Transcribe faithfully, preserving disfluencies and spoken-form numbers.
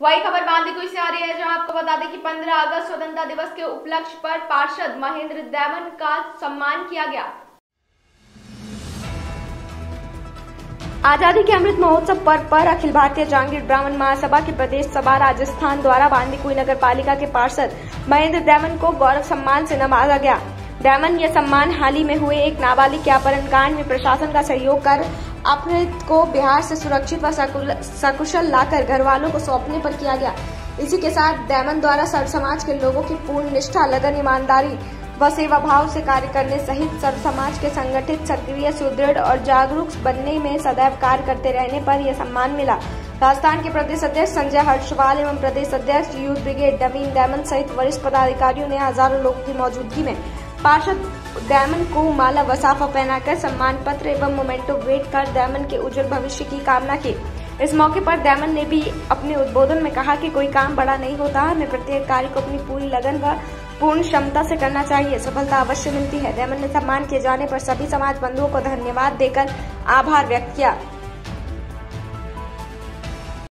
वही खबर बांदीकुई से आ रही है, जहां आपको बता दें कि पंद्रह अगस्त स्वतंत्रता दिवस के उपलक्ष्य पर पार्षद महेंद्र दैमन का सम्मान किया गया। आजादी के अमृत महोत्सव पर्व पर अखिल भारतीय जांगीर ब्राह्मण महासभा की प्रदेश सभा राजस्थान द्वारा बांदीकुई नगर पालिका के पार्षद महेंद्र दैमन को गौरव सम्मान से नवाजा गया। दैमन यह सम्मान हाल ही में हुए एक नाबालिग के अपहरण कांड में प्रशासन का सहयोग कर अपहृत को बिहार से सुरक्षित व सकुशल लाकर घर वालों को सौंपने पर किया गया। इसी के साथ दैमन द्वारा सर्व समाज के लोगों की पूर्ण निष्ठा, लगन, ईमानदारी व सेवा भाव से कार्य करने सहित सर्व समाज के संगठित, सक्रिय, सुदृढ़ और जागरूक बनने में सदैव कार्य करते रहने पर यह सम्मान मिला। राजस्थान के प्रदेश अध्यक्ष संजय हर्षवाल एवं प्रदेश अध्यक्ष यूथ ब्रिगेड नवीन दैमन सहित वरिष्ठ पदाधिकारियों ने हजारों लोगों की मौजूदगी में पार्षद दैमन को माला व साफा पहनाकर सम्मान पत्र एवं मोमेंटो भेंट कर दैमन के उज्जवल भविष्य की कामना की। इस मौके पर दैमन ने भी अपने उद्बोधन में कहा कि कोई काम बड़ा नहीं होता, हमें प्रत्येक कार्य को अपनी पूरी लगन व पूर्ण क्षमता से करना चाहिए, सफलता अवश्य मिलती है। दैमन ने सम्मान किए जाने पर सभी समाज बंधुओं को धन्यवाद देकर आभार व्यक्त किया।